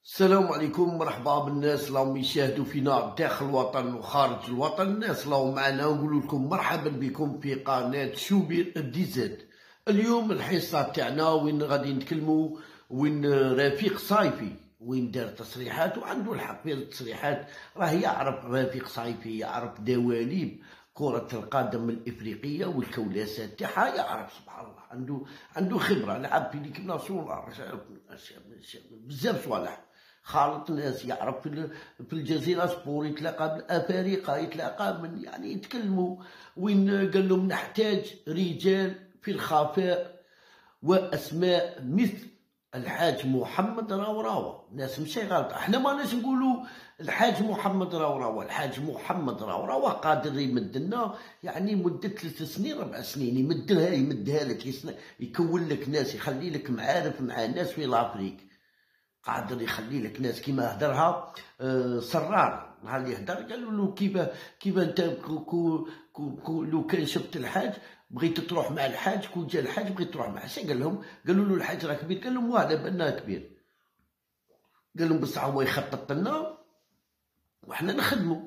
السلام عليكم، مرحبا بالناس اللي راهم يشاهدوا فينا داخل الوطن وخارج الوطن. الناس اللي راهم معنا نقول لكم مرحبا بكم في قناة شوبير دي زد. اليوم الحصة تاعنا وين غادي نتكلموا وين رفيق صايفي وين دار تصريحات، وعنده الحق في التصريحات. راه يعرف رفيق صايفي، يعرف دواليب كرة القدم الإفريقية والكولاسات تاعها، يعرف سبحان الله. عنده خبرة، لعب في ليكيب ناسيونال، بزاف صوالح. خالط ناس، يعرف في الجزيرة سبور، يتلاقى بالأفارقة، يتلاقى من يعني يتكلموا. وين قال لهم نحتاج رجال في الخفاء وأسماء مثل الحاج محمد راوراوة. ناس ماشي غلطة، احنا ما ناش نقولوا الحاج محمد راوراوة. الحاج محمد راوراوة قادر يمد لنا يعني مدة 3 سنين 4 سنين، يمدها لك، يكون لك ناس، يخلي لك معارف مع ناس في لافريك. قادر يخلي لك ناس كيما هدرها سرار نهار اللي هدر، قالوا له كيف انت لو كان شفت الحاج بغيت تروح مع الحاج، كون جا الحاج بغيت تروح معاه. شنو قال لهم؟ قالوا له الحاج راه كبير. قال لهم واه على بالنا كبير. قال لهم بصح هو يخطط لنا وحنا نخدموا.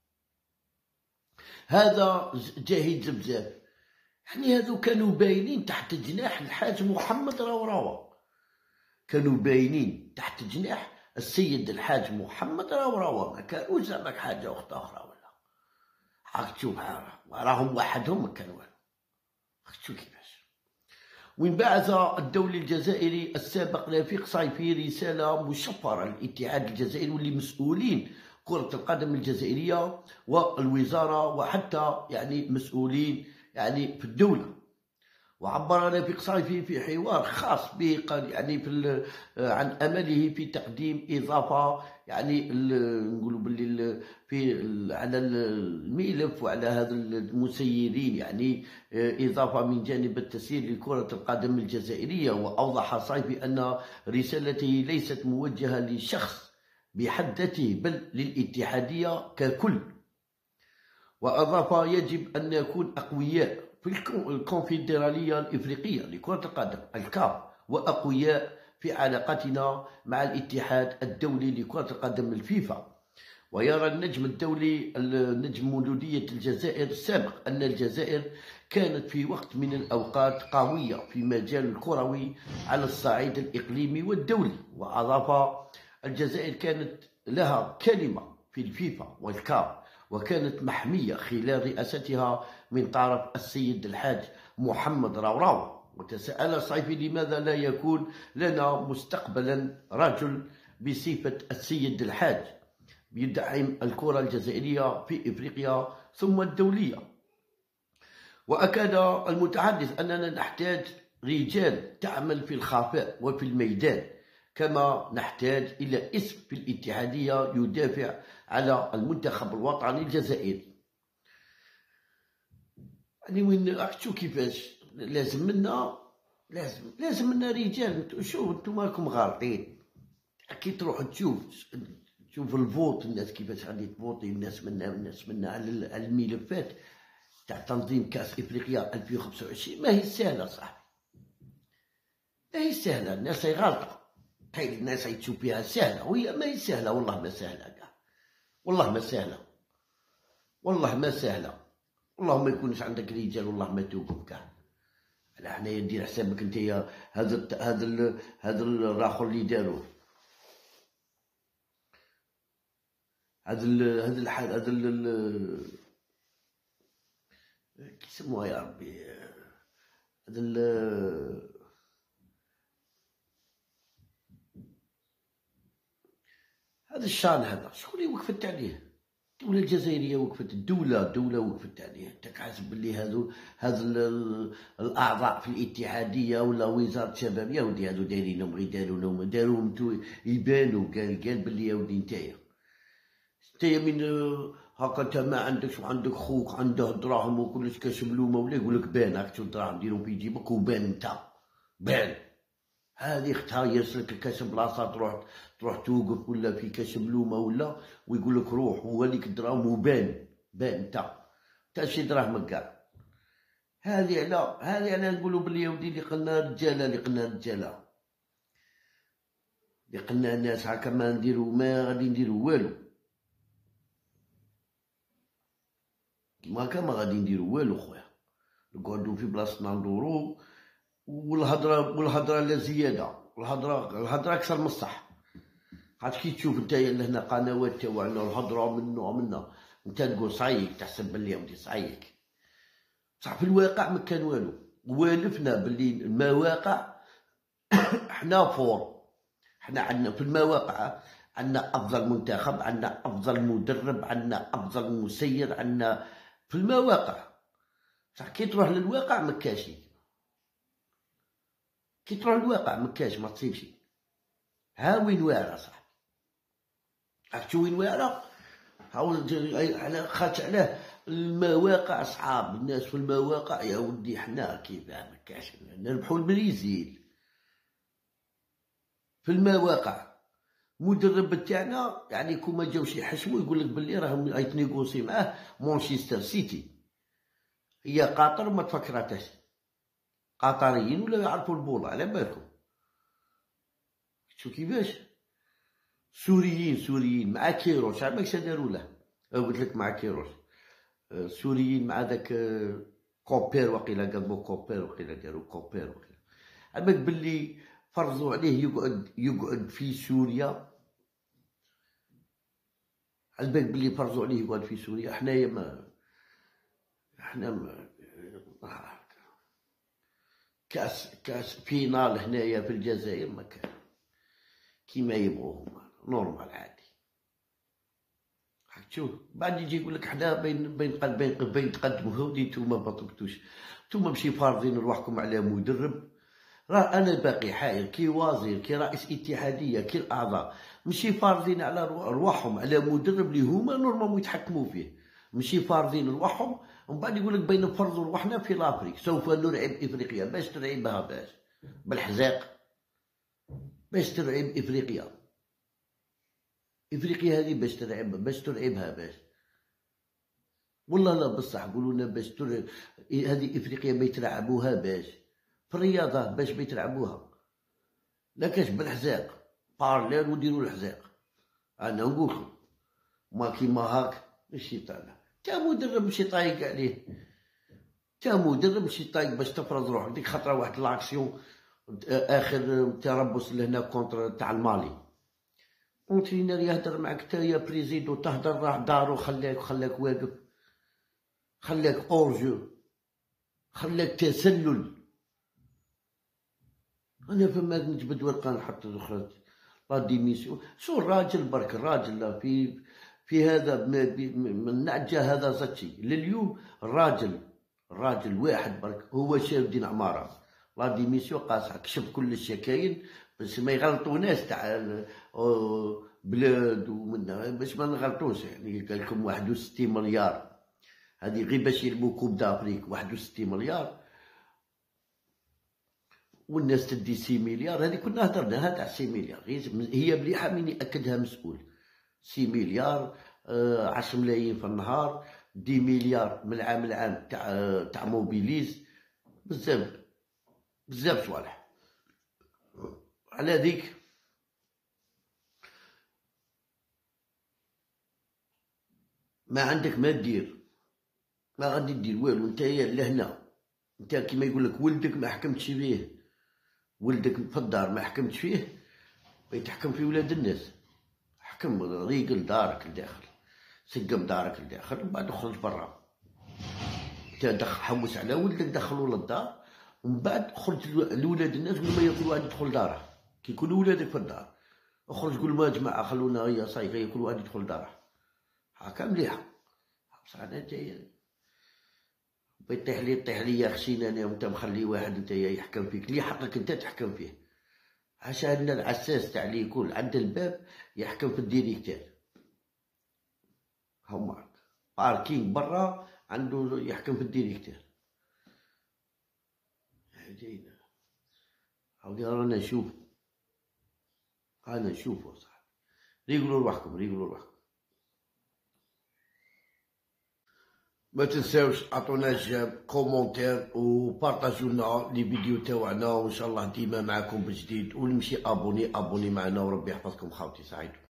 هذا جاهز بزاف. يعني هذو كانوا باينين تحت جناح الحاج محمد راوراوة، كانوا باينين تحت جناح السيد الحاج محمد راوراوة، ما كانوش زعما حاجة أخرى ولا راك تشوف. راهم وحدهم ما كانوا والو. راك تشوف كيفاش. وين بعث الدولي الجزائري السابق رفيق صايفي رسالة مشفرة للاتحاد الجزائري واللي مسؤولين كرة القدم الجزائرية والوزارة وحتى يعني مسؤولين يعني في الدولة. وعبر رفيق صايفي في حوار خاص به قال يعني عن امله في تقديم اضافه، يعني نقولوا باللي في على الملف وعلى هذا المسيرين، يعني اضافه من جانب التسيير لكره القدم الجزائريه. واوضح صايفي ان رسالته ليست موجهه لشخص بحد ذاته بل للاتحاديه ككل. وأضاف يجب أن نكون أقوياء في الكونفدرالية الإفريقية لكرة القدم الكاف، وأقوياء في علاقتنا مع الاتحاد الدولي لكرة القدم الفيفا. ويرى النجم الدولي النجم مولودية الجزائر السابق أن الجزائر كانت في وقت من الأوقات قوية في مجال الكروي على الصعيد الإقليمي والدولي. وأضاف الجزائر كانت لها كلمة في الفيفا والكاف، وكانت محمية خلال رئاستها من طرف السيد الحاج محمد راوراوة. وتساءل صيفي لماذا لا يكون لنا مستقبلا رجل بصفة السيد الحاج يدعم الكرة الجزائرية في إفريقيا ثم الدولية. وأكد المتحدث أننا نحتاج رجال تعمل في الخفاء وفي الميدان، كما نحتاج إلى اسم في الاتحادية يدافع على المنتخب الوطني الجزائري. يعني وين راك تشوف كيفاش لازم لازم منا رجال. شوف انتم راكم غالطين كي تروح تشوف الفوت، الناس كيفاش غادي تفوتي، الناس منا على الملفات تاع تنظيم كاس افريقيا 2025. ما هي سهله صاحبي، ما هي سهله. الناس هي غالطه، كاين الناس تشوف فيها سهله وهي ما هي سهله. والله ما سهله كاع، والله ما سهله، والله ما سهله. والله ما يكونش عندك رجال، والله ما توقف كاع. على حنايا دير حسابك انت هذا الراخر اللي داروه، هذا كي يسموها يا ربي، هذا الشان، هذا شكون اللي وقفت عليه؟ الدولة الجزائرية وقفت، الدولة وقفت عليه. انت حاسب باللي هذا الأعضاء في الاتحادية ولا وزارة الشباب يا ودي هذو دايرينهم غير داروهم انتو يبانوا. قال باللي يا ودي نتايا من هاكا انت ما عندكش وعندك خوك عنده دراهم وكلش كاش ملومه، ولا يقول لك بان هاك شو الدراهم ديرهم في جيبك وبان انت بان. هذه اختها يرسلك كاش بلاصه تروح توقف ولا في كاش ملومه ولا، ويقول لك روح هو ليك الدراهم وبان انت شي دراهمك كاع. هذه على نقولوا بلي يا ودي اللي قلنا رجاله اللي قلنا الناس هاكا ما غادي نديرو والو، كيما هاكا ما غادي نديرو والو خويا، نقعدو في بلاصتنا ندورو، والهضره لا زياده، الهضره اكثر من الصح. عاد كي تشوف نتايا لهنا قنوات تاوعنا الهضره منا نتا تقول صعيك، تحسب بلي ودي صعيك، بصح في الواقع ما كان والو. والفنا بلي المواقع حنا فور، حنا عندنا في المواقع عندنا افضل منتخب، عندنا افضل مدرب، عندنا افضل مسير، عندنا في المواقع. بصح كي تروح للواقع ما كاشي، كي تروح للواقع ما كاش، ما تصيبش. ها وين واعره صاحبي، عرفتي وين واعره؟ على خاطر علاه المواقع صعاب، الناس في المواقع يا ودي حنا كيف ما كاش، نربحو البريزيل في المواقع. المدرب تاعنا يعني كون جاوش يحشمو يقول لك بلي راهم يتنيغوسي معاه مانشستر سيتي، هي قطر ما تفكراتش، قطريين ولا يعرفوا البوله على بالكم. شو كيفاش سوريين مع كيروش، عباك شا داروا له، قلت لك مع كيروش، سوريين مع ذاك كوبير، وقيلا قلبو كوبير، وقيلا داروا كوبير، وقيلا عباك بلي فرضوا عليه يقعد في سوريا، عباك بلي فرضوا عليه يقعد في سوريا. حنايا ما كاس فينال هنايا في الجزائر ما كان كيما يبغوا هما نورمال عادي. شوف بعد يجي يقول لك حنا بين تقدموا هودي، نتوما ما طبقتوش، نتوما ماشي فارضين رواحكم على مدرب. راه انا باقي حاير كي وزير، كي رئيس اتحاديه، كي الاعضاء، ماشي فارضين على رواحهم على مدرب اللي هما نورمالمون يتحكموا فيه، ماشي فارضين رواحهم. ومن بعد يقول لك بين نفرضوا رواحنا في لافريك، سوف نلعب افريقيا. باش تلعبها؟ باش بالحزاق، باش تلعب افريقيا هذه باش تلعبها باش والله لا بصح قولوا لنا باش هذه افريقيا بيتلعبوها باش في الرياضه، باش بيتلعبوها لا كاش بالحزاق بارلير وديروا الحزاق. انا نقول لكم ما كيما هاك الشيطان تا مدرب ماشي طايق عليه، تا مدرب ماشي طايق باش تفرض روحك. ديك خطره واحد لاكسيون اخر تربص لهنا كونتر تاع المالي، اونترينر يهدر معك تا يا بريزيدو، تهدر راح دارو، خلاك واقف، خلاك اورجو، خلاك تسلل. انا فما نجبد ورقه نحط خرجت لا ديميسيون. شو الراجل برك، الراجل في هذا من نعجه هذا زتشي لليوم. الراجل واحد برك هو شاف دين عماره لا ديميسيون قاصح، كشف كل الشكاين باش ما يغلطوناش تاع بلاد ومنها، باش ما نغلطوش. يعني قال لكم 61 مليار، هذه غير باش يلعبوا كوب دافريك 61 مليار، والناس تدي 6 مليار. هذه كنا هدرناها تاع 6 مليار، هي مليحه من ياكدها مسؤول. 6 مليار 10 ملايين في النهار، 10 مليار من العام لعام تاع موبيليز، بزاف صوالح. على ذيك ما عندك ما دير، ما غادي دير والو. نتايا لهنا نتا كيما يقول لك ولدك ما حكمتش فيه، ولدك في الدار ما حكمتش فيه، يتحكم في ولاد الناس. حكم ريقل دارك لداخل، سقم دارك لداخل، ومن بعد خرج برا. انت حوس على ولدك دخلوا للدار، ومن بعد خرج لولاد الناس قول ما كل واحد يدخل داره. كي يكونوا ولادك في الدار اخرج قول ما جماعه خلونا هيا صاي كل واحد يدخل داره. هاكا مليحه. بصح انا جاي بيطيح لي يا خشينا انا وانت مخلي واحد انت يحكم فيك، اللي حقك انت تحكم فيه. عشان العساس تاع اللي يكون عند الباب يحكم في الديريكتير، هما باركينغ برا عنده يحكم في الديريكتير. هادينا هاودي رانا نشوفو صاحبي. ريقلوا روحكم. ما تنساوش عطونا جيم كومونتير وبارطاجيو لنا لي فيديو تاوعنا، وان شاء الله ديما معكم بجديد، واللي مشي ابوني معنا، وربي يحفظكم خاوتي. سعيد.